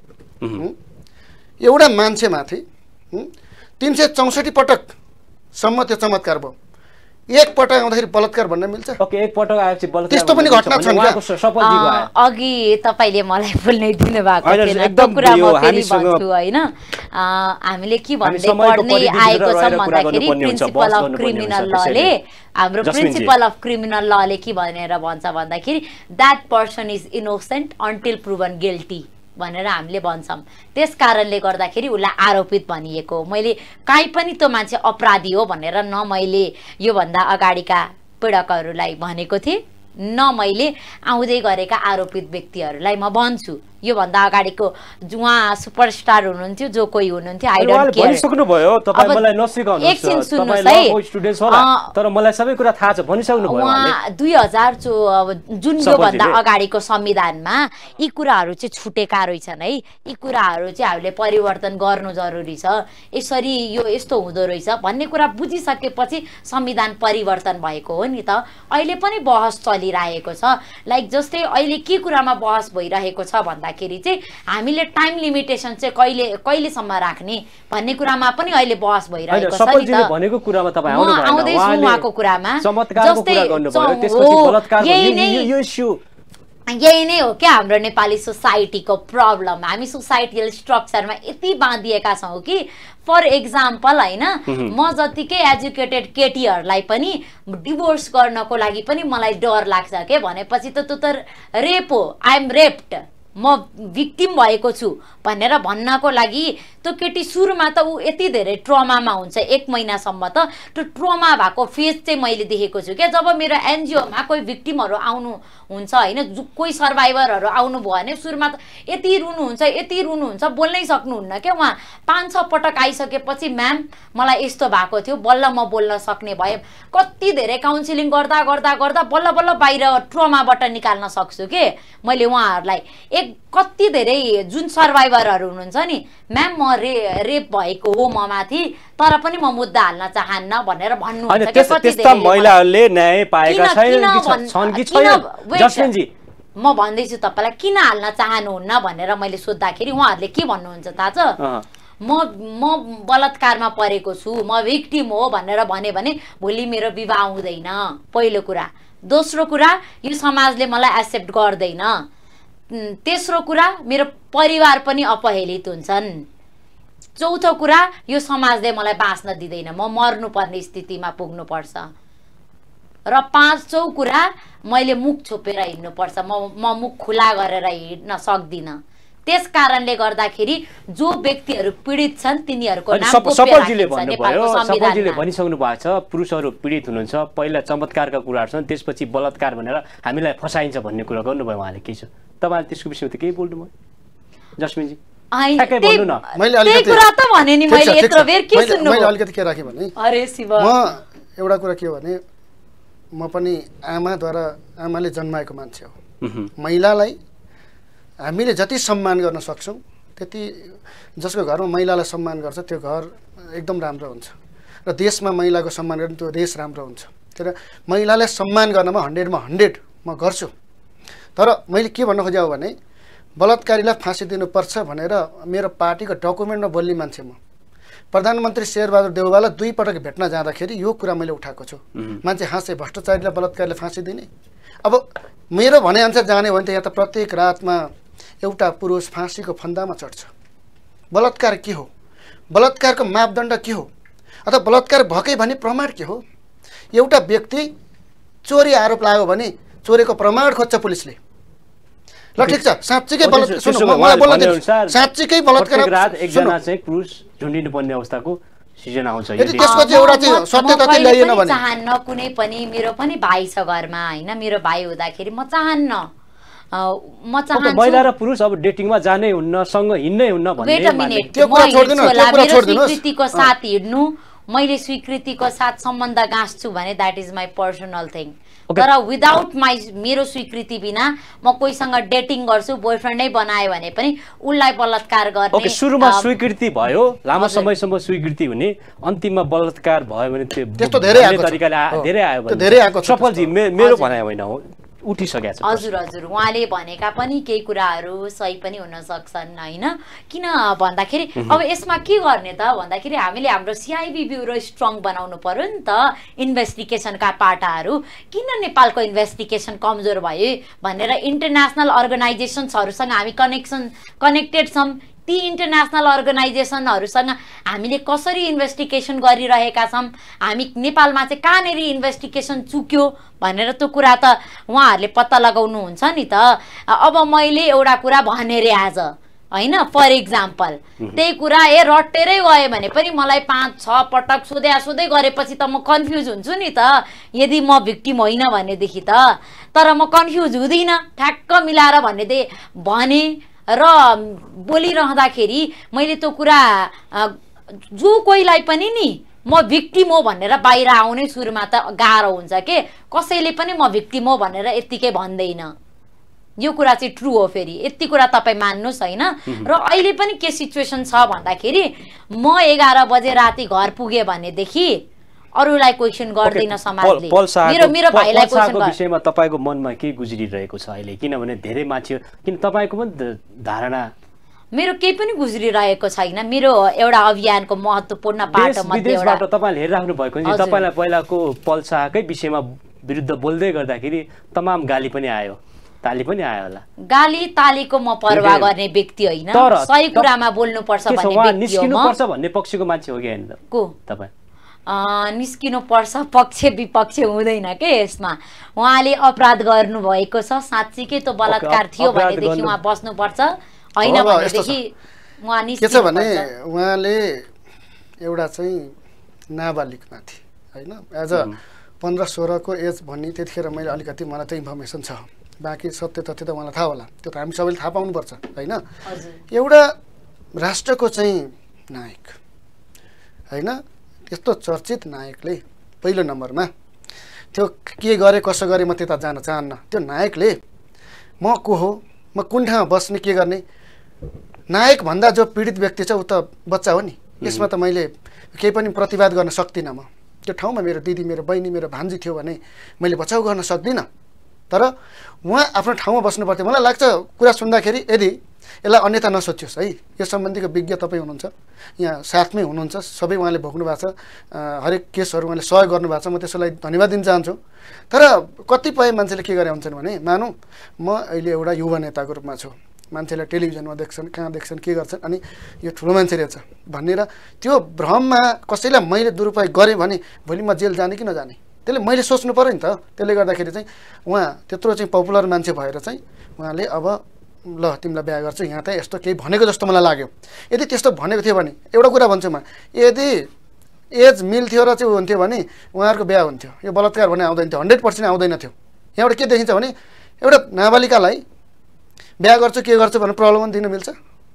एउटा मान्छेमाथि तिन सय चौसठी पटकसम्म त्यो चमत्कार भयो, एक पटक आउँदाखेरि बलात्कार भन्न मिल्छ? एक पटक आएपछि बलात्कार त्यस्तो पनि घटना छन् क्या। अघि तपाईँले मलाई बोल्नै दिनु भएको थिएन, त्यो कुरा म फेरि भन्छु होइन। हामीले के भन्दै पढ्दै आएको छ भन्दाखेरि प्रिन्सिपल अफ क्रिमिनल लले हाम्रो प्रिन्सिपल अफ क्रिमिनल लले के भनेर भन्छ भन्दाखेरि that person is innocent until proven guilty भनेर हामीले भन्छौँ। त्यस कारणले गर्दाखेरि उसलाई आरोपित भनिएको। मैले काहीँ पनि त्यो मान्छे अपराधी हो भनेर न मैले योभन्दा अगाडिका पीडकहरूलाई भनेको थिएँ, न मैले आउँदै गरेका आरोपित व्यक्तिहरूलाई म भन्छु। योभन्दा अगाडिको उहाँ सुपरस्टार हुनुहुन्थ्यो, जो कोही हुनुहुन्थ्यो, आई डोन्ट केयर। भनिसक्नुभयो, तपाईँ मलाई नसिकाउनुहोस्। एकछिन सुन्नुहोस् है, स्टुडेन्ट्स होला तर मलाई सबै कुरा थाहा छ भनिसक्नुभयो। उहाँ दुई हजार चो जुन योभन्दा अगाडिको संविधानमा यी कुराहरू चाहिँ छुटेका रहेछन् है। यी कुराहरू चाहिँ हामीले परिवर्तन गर्नु जरुरी छ। यसरी यो यस्तो हुँदो रहेछ भन्ने कुरा बुझिसकेपछि संविधान परिवर्तन भएको हो नि त। अहिले पनि बहस चलिरहेको छ। लाइक जस्तै अहिले के कुरामा बहस भइरहेको छ भन्दाखेरि चाहिँ हामीले टाइम लिमिटेसन चाहिँ कहिले कहिलेसम्म राख्ने भन्ने कुरामा पनि अहिले बहस भइरहेको छ नि त। भनेको कुरामा तपाईँ आउनु भएन, आउँदैछु उहाँको कुरामा। चमत्कारको कुरा गर्नुभयो, त्यसपछि बलात्कार यो इस्यु यही नै हो क्या हाम्रो नेपाली सोसाइटीको प्रब्लम। हामी सोसाइटियल स्ट्रक्चरमा यति बाँधिएका छौँ कि फर एक्जाम्पल होइन, म जतिकै एजुकेटेड केटीहरूलाई पनि डिभोर्स गर्नको लागि पनि मलाई डर लाग्छ के भनेपछि त त्यो त रेप हो, आई एम रेप्ड, म भिक्टिम भएको छु भनेर भन्नको लागि त्यो केटी सुरुमा त ऊ यति धेरै ट्रमामा हुन्छ, एक महिनासम्म त त्यो ट्रमा भएको फेज चाहिँ मैले देखेको छु क्या। जब मेरो एनजिओमा कोही भिक्टिमहरू आउनु हुन्छ होइन, कोही सर्भाइभरहरू आउनुभयो भने सुरुमा त यति रुनुहुन्छ यति रुनुहुन्छ बोल्नै सक्नुहुन्न क्या। उहाँ पाँच छ पटक आइसकेपछि म्याम मलाई यस्तो भएको थियो, बल्ल म बोल्न सक्ने भएँ। कति धेरै काउन्सिलिङ गर्दा गर्दा गर्दा बल्ल बल्ल बाहिर ट्रमाबाट निकाल्न सक्छु के मैले उहाँहरूलाई। एक कति धेरै जुन सर्भाइभरहरू हुनुहुन्छ नि, म्याम म रे रेप भएको हो म माथि, तर पनि म मुद्दा हाल्न चाहन्न भनेर भन्नुहुन्छ के। कति धेरै महिलाहरूले न्याय पाएका छैनन् कि छैन जस्मिन जी? म भन्दैछु तपाईँलाई किन हाल्न चाहनुहुन्न भनेर मैले सोद्धाखेरि उहाँहरूले के भन्नुहुन्छ थाहा छ? म म बलात्कारमा परेको छु, म भिक्टिम हो भनेर भने भने भोलि मेरो विवाह हुँदैन, पहिलो कुरा। दोस्रो कुरा, यो समाजले मलाई एक्सेप्ट गर्दैन। तेस्रो कुरा, मेरो परिवार पनि अपहेलित हुन्छन्। चौथो कुरा, यो समाजले मलाई बाँच्न दिँदैन, म मर्नुपर्ने स्थितिमा पुग्नुपर्छ। र पाँचौँ कुरा, मैले मुख छोपेर हिँड्नुपर्छ, म म मुख खुला गरेर हिँड्न सक्दिनँ। त्यस कारणले गर्दाखेरि जो व्यक्तिहरू पीडित छन् तिनीहरूको नाम सफलजीले भन्नुभयो, सफलजीले भनिसक्नु भएको छ पुरुषहरू पीडित हुनुहुन्छ, पहिला चमत्कारका कुराहरू छन्, त्यसपछि बलात्कार भनेर हामीलाई फसाइन्छ भन्ने कुरा गर्नुभयो उहाँले। के छ तपाईँले त्यसको विषयमा त केही बोल्नुभयो जस्मिनजी? ठ्याक्कै भन्नु न। मैले कुरा त भने नि, मैले यत्रो बेर के सुन्नु, मैले अलिकति के राखेँ भने, अरे शिव, म एउटा कुरा के हो भने म पनि आमाद्वारा आमाले जन्माएको मान्छे हो। महिलालाई हामीले जति सम्मान गर्न सक्छौँ त्यति, जसको घरमा महिलालाई सम्मान गर्छ त्यो घर एकदम राम्रो हुन्छ र देशमा महिलाको सम्मान गर्ने त्यो देश राम्रो हुन्छ। तर महिलालाई सम्मान गर्नमा हन्ड्रेडमा हन्ड्रेड म गर्छु। तर मैले के भन्न खोजेँ भने बलात्कारीलाई फाँसी दिनुपर्छ भनेर मेरो पार्टीको डकुमेन्टमा बोल्ने मान्छे म। प्रधानमन्त्री शेरबहादुर देउवालाई दुई पटक भेट्न जाँदाखेरि यो कुरा मैले उठाएको छु। मान्छे हाँसे भ्रष्टाचारीलाई बलात्कारीलाई फाँसी दिने। अब मेरो भनेअनुसार जाने भने त यहाँ त प्रत्येक रातमा एउटा पुरुष फाँसीको फन्दामा चढ्छ। बलात्कार के हो? बलात्कारको मापदण्ड के हो? अथवा बलात्कार भएकै भने प्रमाण के हो? एउटा व्यक्ति चोरी आरोप लाग्यो भने चोरीको प्रमाण खोज्छ पुलिसले। ल ठिक छ, साँच्चीकै बलात्कार सुन्नु मलाई बोल्न दिनु, साँच्चीकै बलात्कार रात एकजना चाहिँ पुरुष झुन्डिनु पर्ने अवस्थाको सिजन आउँछ। यदि त्यसपछि एउटा चाहिँ सत्यता चाहिँ ल्याइएन भने चाहन्न कुनै पनि, मेरो पनि भाइ छ घरमा होइन, मेरो भाइ हुँदाखेरि म चाहन्न, म चाहन्छु महिला र पुरुष अब डेटिङमा जानै हुन्न, सँग हिँड्नै हुन्न भन्ने। वेट अ मिनेट, त्यो कुरा छोड्दिनु, त्यो कुरा छोड्दिनु। स्वीकृतिको साथ हिँड्नु, मैले स्वीकृतिको साथ सम्बन्ध गाँच्छु भने that is my personal thing. तर विदाउट माई मेरो स्वीकृति बिना म कोहीसँग डेटिङ गर्छु, बोयफ्रेन्डै बनायो भने पनि उसलाई बलात्कार गर्ने। ओके, सुरुमा स्वीकृति भयो, लामो समयसम्म स्वीकृति हुने, अन्तिममा बलात्कार भयो भने त्यो त्यस्तो धेरै आएको तरिकाले धेरै आयो भने धेरै आएको छ। सफलजी मेरो भनाइ होइन हो, उठिसकेको छ। हजुर हजुर, उहाँले भनेका पनि केही कुराहरू सही पनि हुन सक्छन् होइन। किन भन्दाखेरि अब यसमा के गर्ने त भन्दाखेरि हामीले हाम्रो सिआइबी ब्युरो स्ट्रङ बनाउनु पर्यो नि त। इन्भेस्टिगेसनका पाटाहरू किन नेपालको इन्भेस्टिगेसन कमजोर भयो भनेर इन्टरनेसनल अर्गनाइजेसन्सहरूसँग हामी कनेक्सन कनेक्टेड छौँ। ती इन्टरनेसनल अर्गनाइजेसनहरूसँग हामीले कसरी इन्भेस्टिगेसन गरिरहेका छौँ, हामी नेपालमा चाहिँ कहाँनिर इन्भेस्टिगेसन चुक्यो भनेर त्यो कुरा त उहाँहरूले पत्ता लगाउनुहुन्छ नि त। अब मैले एउटा कुरा भने रे आज होइन, फर इक्जाम्पल त्यही कुरा ए रटेरै गयो भने पनि मलाई पाँच छ पटक सोधे सोधै गरेपछि त म कन्फ्युज हुन्छु नि त, यदि म भिक्टिम होइन भनेदेखि त। तर म कन्फ्युज हुँदिनँ, ठ्याक्क मिलाएर भन्ने दे भने र बोलिरहँदाखेरि मैले त्यो कुरा जो कोहीलाई पनि नि म भिक्टिम हो भनेर बाहिर आउने सुरुमा त गाह्रो हुन्छ के, कसैले पनि म भिक्टिम हो भनेर यत्तिकै भन्दैन। यो कुरा चाहिँ ट्रु हो। फेरि यति कुरा तपाईँ मान्नुहोस् होइन। र अहिले पनि के सिचुएसन छ भन्दाखेरि म एघार बजे राति घर पुगेँ भनेदेखि अरूलाई क्वेसन गर्दैन समाजले। मेरो मेरो भाइलाई क्वेसन गर्छ विषयमा तपाईको मनमा के गुज्रिरहेको छ अहिले? किनभने धेरै मान्छे किन तपाईको पनि धारणा मेरो केही पनि गुज्रिरहेको छैन। मेरो एउटा अभियानको महत्त्वपूर्ण पाटो मध्ये एउटा देशबाट तपाईले हेरिराख्नु भएको नि तपाईलाई पहिलाको पल्साकै विषयमा विरुद्ध बोल्दै गर्दाखेरि तमाम गाली पनि आयो, ताली पनि आयो होला। गाली तालीको म परवाह गर्ने व्यक्ति होइन, सही कुरामा बोल्नु पर्छ भन्ने व्यक्ति हो म। निस्किनु पर्छ भन्ने पक्षको मान्छे हो कि हैन को तपाई? निस्किनु पर्छ पक्ष विपक्ष हुँदैन के यसमा। उहाँले अपराध गर्नु भएको छ, साँच्चीकै त्यो बलात्कार थियो भनेदेखि उहाँ बस्नु पर्छ, हैन भनेदेखि उहाँ निस्किनु पर्छ। के छ भने उहाँले एउटा चाहिँ नाबालिग माथि हैन एज अ पन्ध्र सोह्रको एज भन्ने त्यतिखेर मैले अलिकति मलाई त इन्फर्मेसन छ, बाँकी सत्य तथ्य त उहाँलाई थाहा होला, त्यो त हामी सबैले थाहा पाउनुपर्छ हैन। एउटा राष्ट्रको चाहिँ नायक हैन, यस्तो चर्चित नायकले पहिलो नम्बरमा त्यो के गरे कसो गरे म त्यता जान चाहन्न। त्यो नायकले म को हो, म कुन ठाउँमा बस्ने के गर्ने, नायक भन्दा जो पीडित व्यक्ति छ ऊ त बच्चा हो नि, यसमा त मैले केही पनि प्रतिवाद गर्न सक्दिनँ। म त्यो ठाउँमा मेरो दिदी मेरो बहिनी मेरो भान्जी थियो भने मैले बचाउ गर्न सक्दिनँ, तर उहाँ आफ्नो ठाउँमा बस्नु पर्थ्यो। मलाई लाग्छ कुरा सुन्दाखेरि यदि यसलाई अन्यथा नसोचियोस् है, यो सम्बन्धीको विज्ञ तपाईँ हुनुहुन्छ, यहाँ साथमै हुनुहुन्छ, सबै उहाँले भोग्नु भएको छ, हरेक केसहरू उहाँले सहयोग गर्नुभएको छ, म त्यसलाई धन्यवाद दिन चाहन्छु। तर कतिपय मान्छेले के गरे हुन्छन् भने मानौँ म अहिले एउटा युवा नेताको रूपमा छु, मान्छेले टेलिभिजनमा देख्छन्, कहाँ देख्छन्, के गर्छन्, अनि यो ठुलो मान्छे रहेछ भनेर त्यो भ्रममा कसैलाई मैले दुरुपयोग गरेँ भने भोलि म जेल जाने कि नजाने, त्यसले मैले सोच्नु पऱ्यो नि त। त्यसले गर्दाखेरि चाहिँ उहाँ त्यत्रो चाहिँ पपुलर मान्छे भएर चाहिँ उहाँले अब ल तिमीलाई बिहा गर्छु यहाँ त यस्तो केही भनेको जस्तो मलाई लाग्यो। यदि त्यस्तो भनेको थियो भने एउटा कुरा भन्छु म, यदि एज मिल्थ्यो र चाहिँ हुन्थ्यो भने उहाँहरूको बिहा हुन्थ्यो, यो बलात्कार भने आउँदैन थियो, हन्ड्रेड पर्सेन्ट आउँदैन थियो। यहाँबाट के देखिन्छ भने एउटा नाबालिकालाई बिहा गर्छु के गर्छु भनेर प्रलोभन दिन मिल्छ?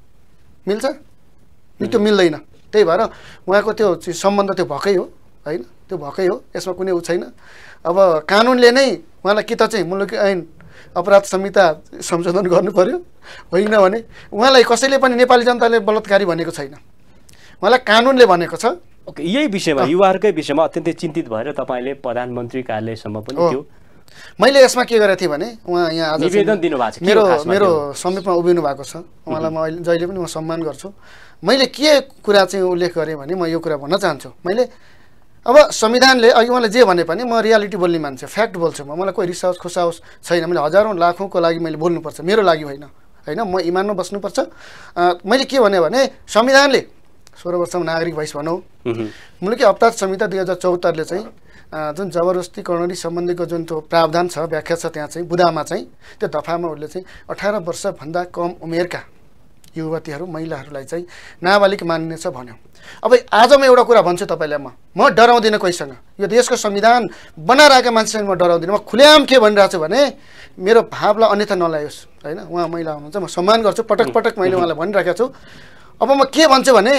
मिल्छ? त्यो मिल्दैन। त्यही भएर उहाँको त्यो सम्बन्ध त्यो भएकै हो होइन, त्यो भएकै हो, यसमा कुनै उ छैन। अब कानुनले नै उहाँलाई कि त चाहिँ मुलुकी ऐन अपराध संहिता संशोधन गर्नु पर्यो, होइन भने उहाँलाई कसैले पनि नेपाली जनताले बलात्कारी भनेको छैन, उहाँलाई कानुनले भनेको छ। ओके, यही विषयमा युवाहरूकै विषयमा अत्यन्तै चिन्तित भएर तपाईँले प्रधानमन्त्री कार्यालयसम्म पनि त्यो मैले यसमा के गरेको थिएँ भने उहाँ यहाँ आज निवेदन दिनुभएको छ, मेरो मेरो समीपमा उभिनु भएको छ, उहाँलाई म अहिले जहिले पनि म सम्मान गर्छु। मैले के कुरा चाहिँ उल्लेख गरेँ भने म यो कुरा भन्न चाहन्छु, मैले अब संविधानले अघि उहाँले जे भने पनि म रियालिटी बोल्ने मान्छे, फ्याक्ट बोल्छु म, मलाई कोही रिसाओस् खुसाओस् छैन, मैले हजारौँ लाखौँको लागि मैले बोल्नुपर्छ, मेरो लागि होइन होइन, म इमानमा बस्नुपर्छ। मैले के भने भने संविधानले सोह्र वर्षमा नागरिक भइस भनौँ, मुलुकी अपराध संहिता दुई हजार चौहत्तरले चाहिँ जुन जबरजस्ती करणी सम्बन्धीको जुन त्यो प्रावधान छ, व्याख्या छ त्यहाँ चाहिँ बुदामा चाहिँ त्यो दफामा उसले चाहिँ अठार वर्षभन्दा कम उमेरका युवतीहरू महिलाहरूलाई चाहिँ नाबालिग मानिनेछ भन्यो। अब आज म एउटा कुरा भन्छु तपाईँलाई, म म डराउँदिनँ कोहीसँग, यो देशको संविधान बनाइरहेका मान्छेसँग म डराउँदिनँ। म खुलेआम के भनिरहेको छु भने मेरो भावलाई अन्यथा नलायोस् होइन, उहाँ महिला हुनुहुन्छ, म सम्मान गर्छु, पटक पटक मैले उहाँलाई भनिराखेको छु। अब म के भन्छु भने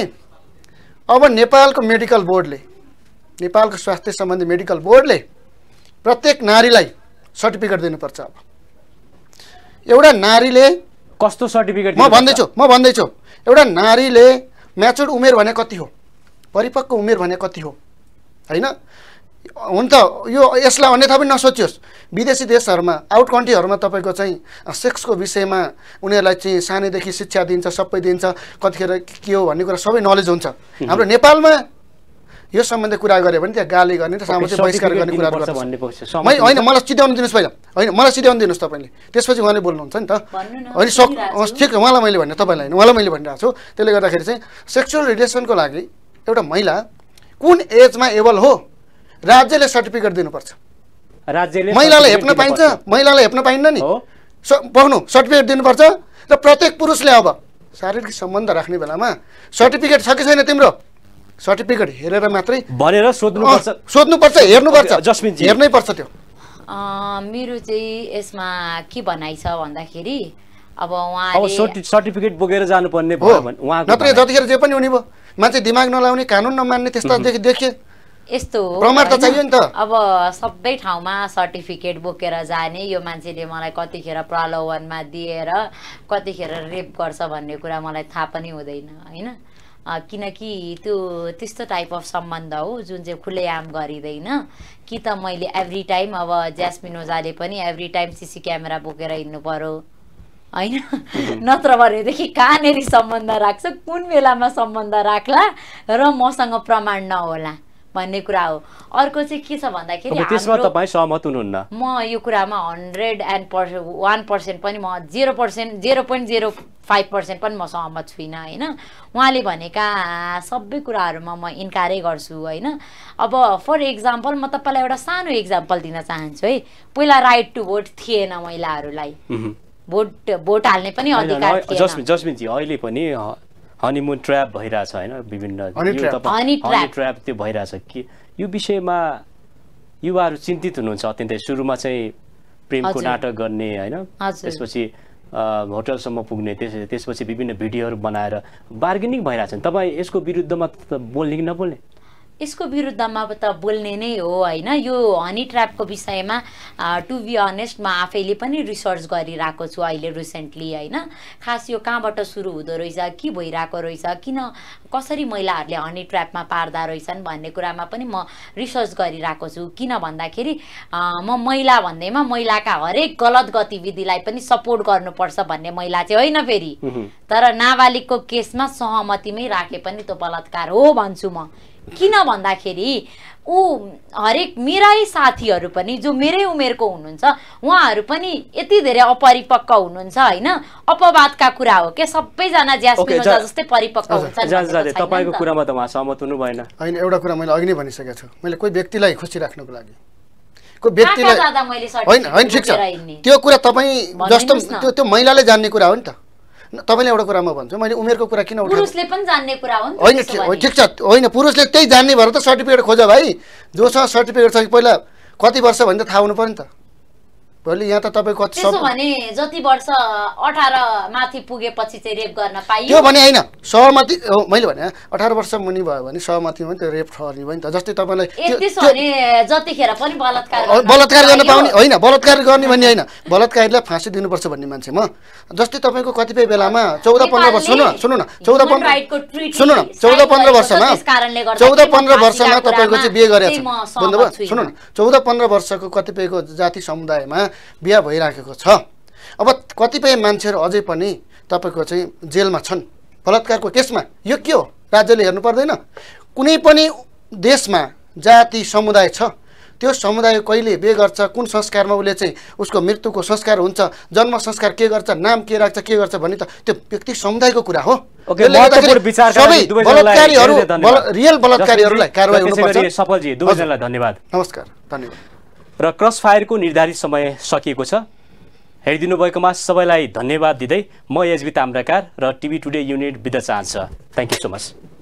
अब नेपालको मेडिकल बोर्डले, नेपालको स्वास्थ्य सम्बन्धी मेडिकल बोर्डले प्रत्येक नारीलाई सर्टिफिकेट दिनुपर्छ। अब एउटा नारीले कस्तो सर्टिफिकेट म भन्दैछु म भन्दैछु एउटा नारीले म्याचुर्ड उमेर भने कति हो, परिपक्व उमेर भने कति हो होइन, हुन त यो यसलाई अन्यथा पनि नसोचियोस्। विदेशी देशहरूमा आउट कन्ट्रीहरूमा तपाईँको चाहिँ सेक्सको विषयमा उनीहरूलाई चाहिँ सानैदेखि शिक्षा दिन्छ, सबै दिन्छ, कतिखेर के हो भन्ने कुरा सबै नलेज हुन्छ। हाम्रो नेपालमा यो सम्बन्धी कुरा गऱ्यो भने त्यहाँ गाली गर्ने र सामाजिक बहिष्कार गर्ने कुराहरू गर्छ भन्ने पक्ष मै होइन। मलाई सिध्याउनु दिनुहोस् पहिला, होइन मलाई सिध्याउनु दिनुहोस् तपाईँले, त्यसपछि उहाँले बोल्नुहुन्छ नि त होइन। सक ठिक छ, उहाँलाई मैले भन्ने तपाईँलाई होइन, उहाँलाई मैले भनिरहेको छु। त्यसले गर्दाखेरि चाहिँ सेक्सुअल रिलेसनको लागि एउटा महिला कुन एजमा एबल हो राज्यले सर्टिफिकेट दिनुपर्छ। राज्यले महिलालाई हेप्न पाइन्छ, महिलालाई हेप्न पाइन्न नि, पाउनु सर्टिफिकेट दिनुपर्छ। र प्रत्येक पुरुषले अब शारीरिक सम्बन्ध राख्ने बेलामा सर्टिफिकेट छ कि छैन तिम्रो, सर्टिफिकेट हेरेर मात्रै भनेर सोध्नुपर्छ, सोध्नुपर्छ, हेर्नुपर्छ, जस्मिन जी हेर्नै पर्छ त्यो। मेरो चाहिँ यसमा के भनाइ छ भन्दाखेरि अब अब उहाँले सर्टिफिकेट बोकेर जानुपर्ने भयो भने उहाँको नत्र जतिखेर जे पनि हुने भयो, मान्छे दिमाग नलाउने, कानुन नमान्ने त्यस्ता देखिए यस्तो हो, प्रमाण त चाहियो नि त। अब सबै ठाउँमा सर्टिफिकेट बोकेर जाने, यो मान्छेले मलाई कतिखेर प्रलोभनमा दिएर कतिखेर रेप गर्छ भन्ने कुरा मलाई थाहा पनि हुँदैन होइन। किनकि त्यो त्यस्तो टाइप अफ सम्बन्ध हो जुन चाहिँ खुलेआम गरिँदैन कि त मैले एभ्री टाइम अब ज्यास्मिन ओझाले पनि एभ्री टाइम सिसी क्यामेरा बोकेर हिँड्नु पर्यो होइन नत्र भनेदेखि कहाँनेरि सम्बन्ध राख्छ कुन बेलामा सम्बन्ध राख्ला र मसँग प्रमाण नहोला भन्ने कुरा हो अर्को चाहिँ के छ भन्दाखेरि त्यसमा तपाईँ सहमत हुनुहुन्न म यो कुरामा hundred and percent one percent पनि म zero percent zero point zero five percent पनि म सहमत छुइनँ होइन उहाँले भनेका सबै कुराहरूमा म इन्कारै गर्छु होइन अब फर इक्जाम्पल म तपाईँलाई एउटा सानो इक्जाम्पल दिन चाहन्छु है पहिला राइट टु भोट थिएन महिलाहरूलाई भोट भोट हाल्ने पनि अधिकार थिएन जस्मिनजी अहिले पनि हनीमुन ट्र्याप भइरहेछ होइन विभिन्न हनी ट्र्याप त्यो भइरहेछ कि यो विषयमा युवाहरू चिन्तित हुनुहुन्छ अत्यन्तै सुरुमा चाहिँ प्रेमको नाटक गर्ने होइन त्यसपछि होटलसम्म पुग्ने त्यस त्यसपछि विभिन्न भिडियोहरू बनाएर बार्गेनिङ भइरहेछ तपाईँ यसको विरुद्धमा बोल्ने कि नबोल्ने यसको विरुद्धमा त बोल्ने नै हो होइन यो हनी ट्र्यापको विषयमा टु बी अनेस्ट म आफैले पनि रिसर्च गरिरहेको छु अहिले रिसेन्टली होइन खास यो कहाँबाट सुरु हुँदो रहेछ के भइरहेको रहेछ किन कसरी महिलाहरूले हनी ट्र्यापमा पार्दा रहेछन् भन्ने कुरामा पनि म रिसर्च गरिरहेको छु किन भन्दाखेरि म महिला भन्दैमा महिलाका हरेक गलत गतिविधिलाई पनि सपोर्ट गर्नुपर्छ भन्ने महिला चाहिँ होइन फेरि तर नाबालिगको केसमा सहमतिमै राखे पनि त्यो बलात्कार हो भन्छु म किन भन्दाखेरि ऊ हरेक मेरै साथीहरू पनि जो मेरै उमेरको हुनुहुन्छ उहाँहरू पनि यति धेरै अपरिपक्व हुनुहुन्छ होइन अपवादका कुरा हो के सबैजना ज्यास्मिन ओझा जस्तै परिपक्व हुन्छन् तपाईको कुरामा त उहाँ सहमत हुनु भएन हैन एउटा कुरा मैले अघि नै भनिसकेको छु मैले कोही व्यक्तिलाई खुसी राख्नको लागि कोही व्यक्तिलाई हैन हैन ठिक छ त्यो कुरा तपाई जस्तो त्यो त्यो महिलाले जान्ने कुरा हो नि त तपाईले एउटा कुरा म भन्छु मैले उमेरको कुरा किन उठाएको पुरुषले पनि जान्ने कुरा हो नि त हैन ठिक छ हैन पुरुषले त्यही जान्ने भएर त सर्टिफिकेट खोज भाइ जोसँग सर्टिफिकेट छ पहिला कति वर्ष भन्ने त थाहा हुनु पर्यो नि त भोलि यहाँ त तपाईँ कति त्यसो भने जति वर्ष अठार माथि पुगेपछि चाहिँ रेप गर्न पाइयो त्यो भने हैन सहमति मैले भने अठार वर्ष मुनि भयो भने सहमतिमा पनि त्यो रेप ठहर्ने भयो नि त जस्तै तपाईलाई त्यसो भने जतिखेर पनि बलात्कार बलात्कार गर्न पाउने हैन बलात्कार गर्ने भन्ने हैन बलात्कारीलाई फाँसी दिनुपर्छ भन्ने मान्छे म जस्तै तपाईको कतिपय बेलामा चौध पन्ध्र वर्ष सुन्नु सुन्नु न चौध पन्ध्र सुन्नु न चौध पन्ध्र वर्षमा चौध पन्ध्र वर्षमा तपाईको चाहिँ बिहे गरेछ बुझ्नुभयो सुन्नु न चौध पन्ध्र वर्षको कतिपयको जाति समुदायमा बिहा भइराखेको छ अब कतिपय मान्छेहरू अझै पनि तपाईको चाहिँ जेलमा छन् बलात्कारको केसमा यो के हो राज्यले हेर्नु पर्दैन कुनै पनि देशमा जाति समुदाय छ त्यो समुदाय कहिले बिहे गर्छ कुन संस्कारमा उसले चाहिँ उसको मृत्युको संस्कार हुन्छ जन्म संस्कार के गर्छ नाम के राख्छ के गर्छ भन्ने त त्यो व्यक्ति समुदायको कुरा हो सबै बलात्कारीहरू रियल बलात्कारीहरूलाई कारबाही हुनुपर्छ सफलजी दुवैजनालाई धन्यवाद नमस्कार धन्यवाद र क्रसफायरको निर्धारित समय सकिएको छ हेरिदिनु भएकोमा सबैलाई धन्यवाद दिँदै म एचबी ताम्राकार र टिभी टुडे युनिट बिदा चाहन्छ थ्याङ्क यू सो मच